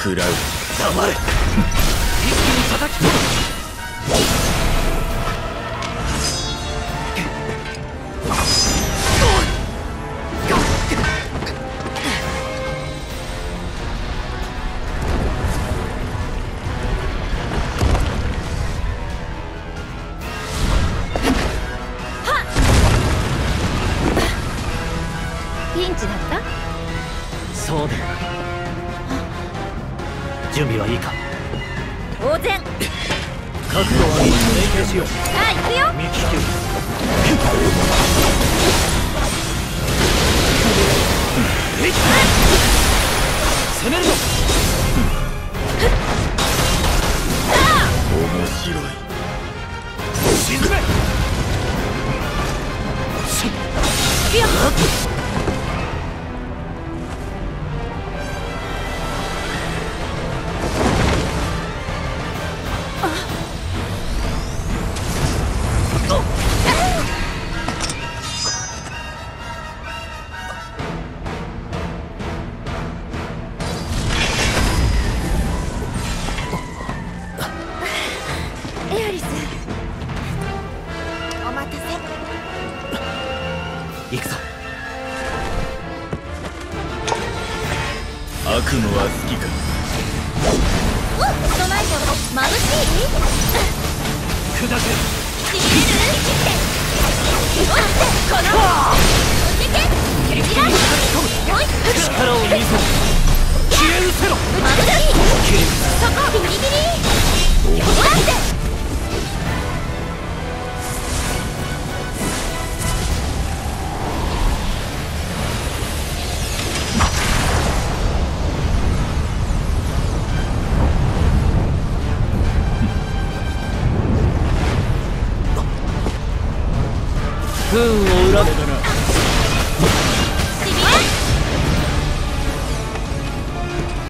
食らう。 黙れ。一気に叩き込む。 ピンチだった？ そうだよな。準備はいいか？ 当然。 覚悟はいい。連携しよう。 さあ行くよ。 見聞ける。攻めるぞ。 面白い。 沈め。 いやエアリス、お待たせ。 行くぞ。 悪夢は好きか？ その前と眩しい？ 砕け。 ちぎれる？おってこのおじけ蹴散らす。 力を見せろ。消え失せろ。 眩しい。そこビリビリ。おって。 不運を恨め。